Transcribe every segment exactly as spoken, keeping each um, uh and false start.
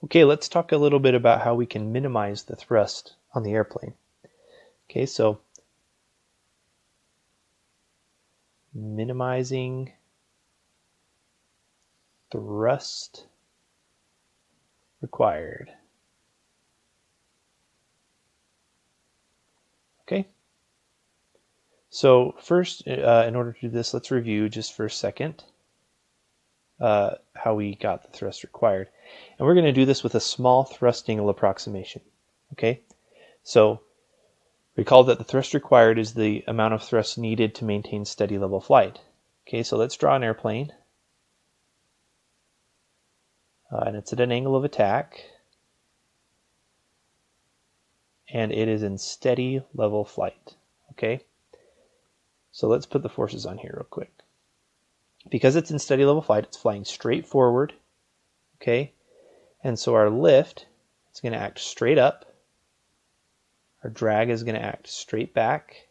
Okay, let's talk a little bit about how we can minimize the thrust on the airplane. Okay, so minimizing thrust required. Okay, so first, uh, in order to do this, let's review just for a second uh, how we got the thrust required. And we're going to do this with a small thrust angle approximation. Okay, so recall that the thrust required is the amount of thrust needed to maintain steady level flight. Okay, so let's draw an airplane. Uh, and it's at an angle of attack. And it is in steady level flight. Okay, so let's put the forces on here real quick. Because it's in steady level flight, it's flying straight forward. Okay, and so our lift is going to act straight up. Our drag is going to act straight back.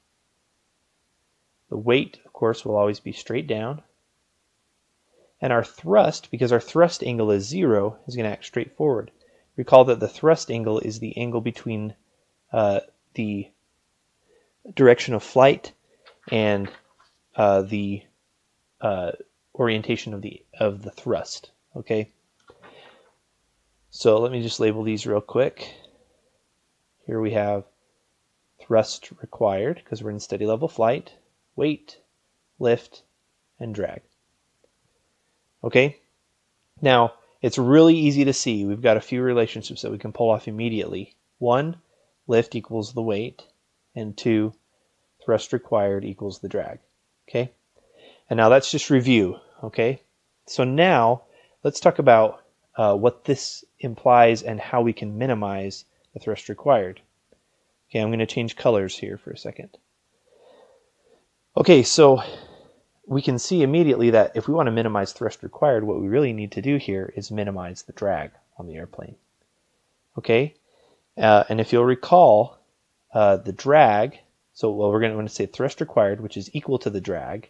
The weight, of course, will always be straight down. And our thrust, because our thrust angle is zero, is going to act straight forward. Recall that the thrust angle is the angle between uh, the direction of flight and uh, the uh, orientation of the of the thrust. Okay. So let me just label these real quick. Here we have thrust required because we're in steady level flight, weight, lift, and drag. Okay. Now, it's really easy to see. We've got a few relationships that we can pull off immediately. One, lift equals the weight, and two, thrust required equals the drag. Okay? And now that's just review. Okay? So now, let's talk about uh, what this implies and how we can minimize the thrust required. Okay, I'm going to change colors here for a second. Okay, so we can see immediately that if we want to minimize thrust required, what we really need to do here is minimize the drag on the airplane. Okay, uh, and if you'll recall, uh, the drag, so well, we're going to say thrust required, which is equal to the drag,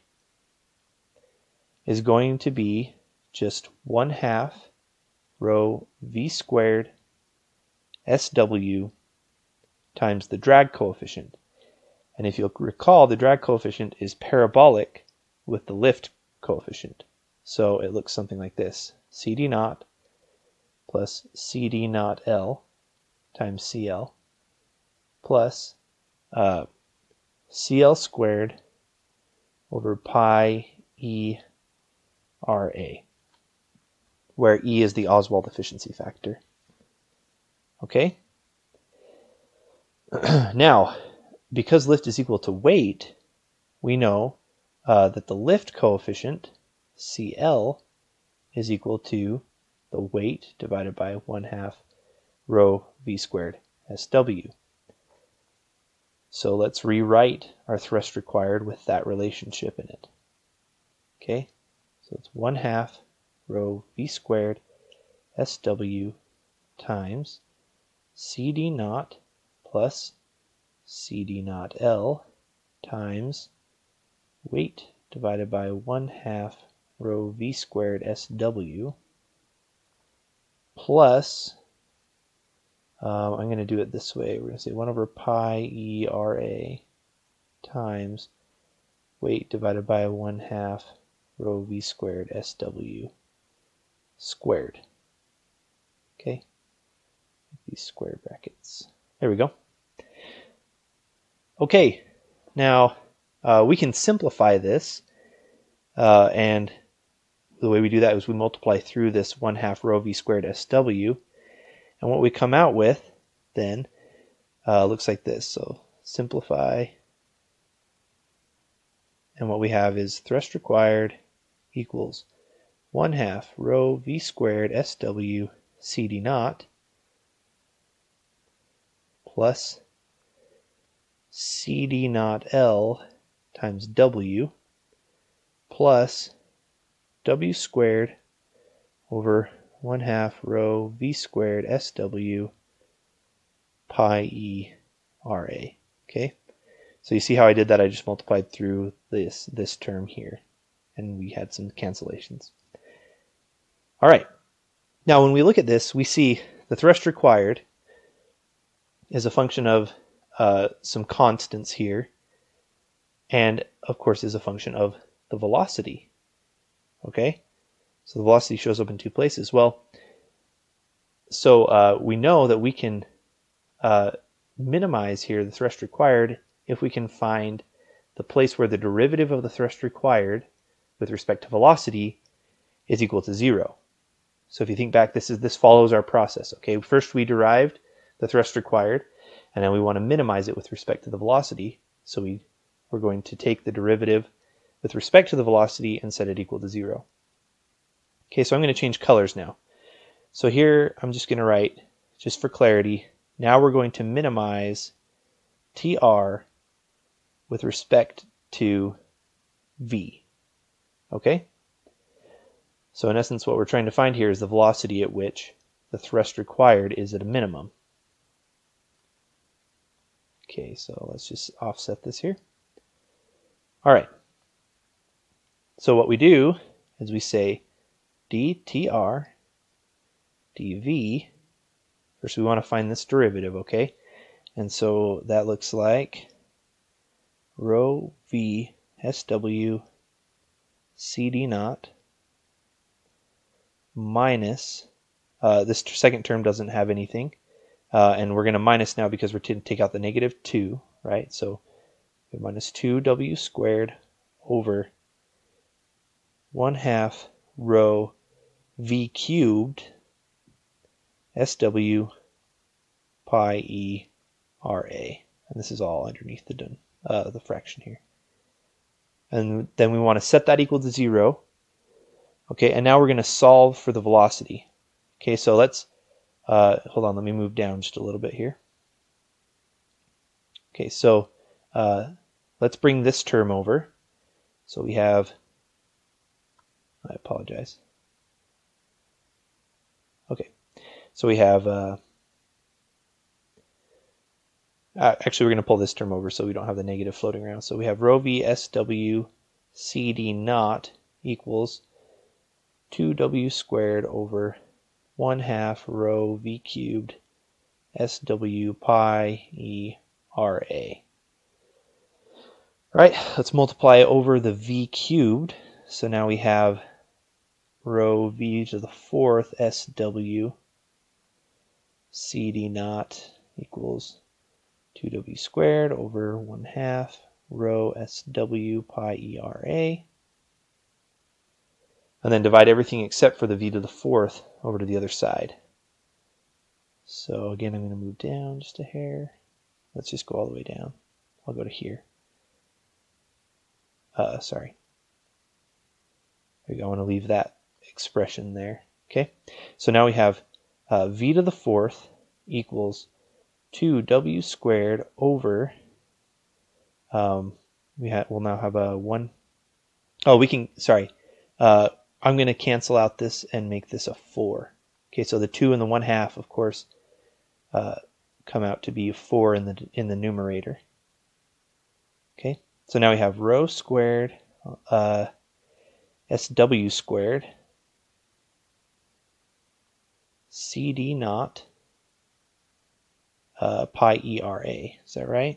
is going to be just one half rho v squared S W times the drag coefficient. And if you'll recall, the drag coefficient is parabolic with the lift coefficient. So it looks something like this. C D naught plus C D naught L times C L plus uh, C L squared over pi E R A, where E is the Oswald efficiency factor. Okay? Now, because lift is equal to weight, we know uh, that the lift coefficient, C L, is equal to the weight divided by one half rho v squared S W. So let's rewrite our thrust required with that relationship in it. Okay, so it's one half rho v squared S W times C D naught plus C D naught L times weight divided by one half rho v squared S W plus, um, I'm going to do it this way. We're going to say one over pi E R A times weight divided by one half rho v squared S W squared. Okay, these square brackets. There we go. Okay, now uh, we can simplify this, uh, and the way we do that is we multiply through this one half rho v squared S W, and what we come out with then uh, looks like this. So simplify, and what we have is thrust required equals one half rho v squared S W C D naught plus C D naught L times W plus W squared over one half rho V squared S W pi E R A. Okay, so you see how I did that? I just multiplied through this this term here, and we had some cancellations. All right, Now when we look at this, we see the thrust required is a function of uh, some constants here, and of course is a function of the velocity. Okay, so the velocity shows up in two places. Well, so uh, we know that we can uh, minimize here the thrust required if we can find the place where the derivative of the thrust required with respect to velocity is equal to zero. So if you think back, this is this follows our process. Okay, first we derived the thrust required, and then we want to minimize it with respect to the velocity. So we we're going to take the derivative with respect to the velocity and set it equal to zero. Okay, so I'm going to change colors now. So here I'm just going to write, just for clarity, now we're going to minimize T R with respect to V. Okay? So in essence, what we're trying to find here is the velocity at which the thrust required is at a minimum. Okay, so let's just offset this here. All right. So what we do is we say dTr dV. First, we want to find this derivative, okay? And so that looks like rho v sw cd naught minus, uh, this second term doesn't have anything, uh, and we're going to minus now because we're going to take out the negative two, right? So minus two w squared over one half rho v cubed sw pi e ra, and this is all underneath the uh, the fraction here. And then we want to set that equal to zero. Okay, and now we're going to solve for the velocity. Okay, so let's, uh, hold on, let me move down just a little bit here. Okay, so uh, let's bring this term over. So we have, I apologize. Okay, so we have, uh, uh, actually we're going to pull this term over so we don't have the negative floating around. So we have rho v sw cd naught equals two w squared over one half rho v cubed sw pi e ra. Right, let's multiply over the v cubed. So now we have rho v to the fourth sw cd naught equals two w squared over one half rho sw pi e ra. And then divide everything except for the v to the fourth over to the other side. So again, I'm going to move down just a hair. Let's just go all the way down. I'll go to here. Uh, sorry. There you go. I want to leave that expression there. Okay. So now we have uh, v to the fourth equals two w squared over. Um, we ha we'll now have a one. Oh, we can. Sorry. Uh, I'm going to cancel out this and make this a four. Okay, so the two and the one half, of course, uh, come out to be four in the in the numerator. Okay, so now we have rho squared uh, sw squared cd naught uh, pi e ra. Is that right?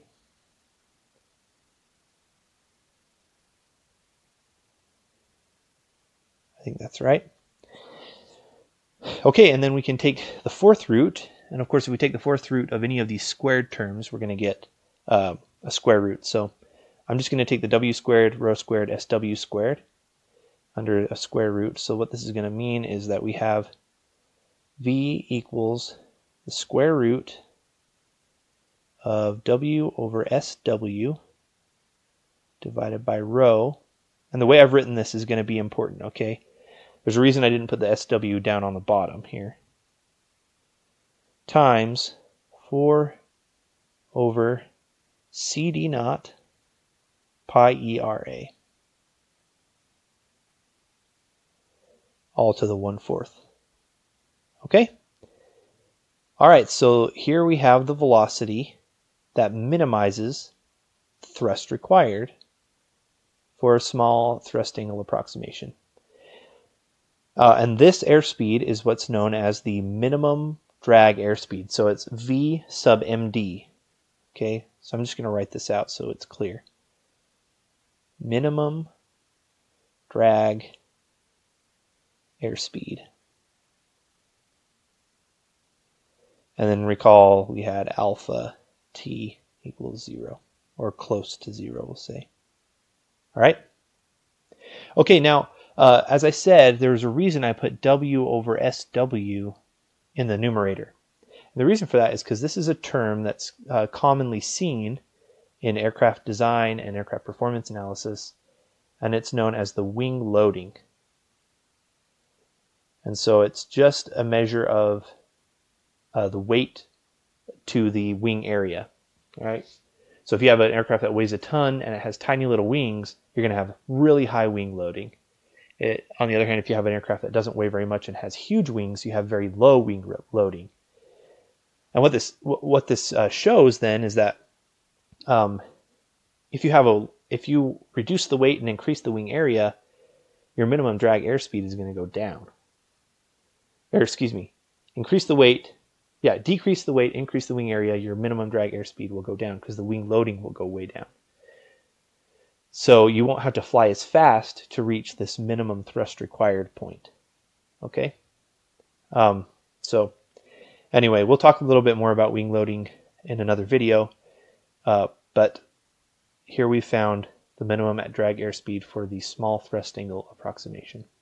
I think that's right. Okay, and then we can take the fourth root, and of course if we take the fourth root of any of these squared terms, we're going to get uh, a square root. So I'm just going to take the w squared, rho squared, sw squared under a square root. So what this is going to mean is that we have v equals the square root of w over sw divided by rho. And the way I've written this is going to be important, okay? There's a reason I didn't put the S W down on the bottom here. Times four over C D naught pi E R A. All to the one-fourth. Okay? All right, so here we have the velocity that minimizes thrust required for a small thrust angle approximation. Uh, and this airspeed is what's known as the minimum drag airspeed. So it's V sub M D. Okay, so I'm just going to write this out so it's clear. Minimum drag airspeed. And then recall we had alpha t equals zero, or close to zero, we'll say. All right? Okay, now, uh, as I said, there's a reason I put W over S W in the numerator. And the reason for that is because this is a term that's uh, commonly seen in aircraft design and aircraft performance analysis, and it's known as the wing loading. And so it's just a measure of uh, the weight to the wing area. All right? So if you have an aircraft that weighs a ton and it has tiny little wings, you're going to have really high wing loading. It, on the other hand, if you have an aircraft that doesn't weigh very much and has huge wings, you have very low wing loading. And what this what this uh, shows then is that um, if you have a if you reduce the weight and increase the wing area, your minimum drag airspeed is going to go down. Or excuse me, increase the weight, yeah, decrease the weight, increase the wing area, your minimum drag airspeed will go down because the wing loading will go way down. So you won't have to fly as fast to reach this minimum thrust required point. Okay? Um, so anyway, we'll talk a little bit more about wing loading in another video, uh, but here we found the minimum at drag airspeed for the small thrust angle approximation.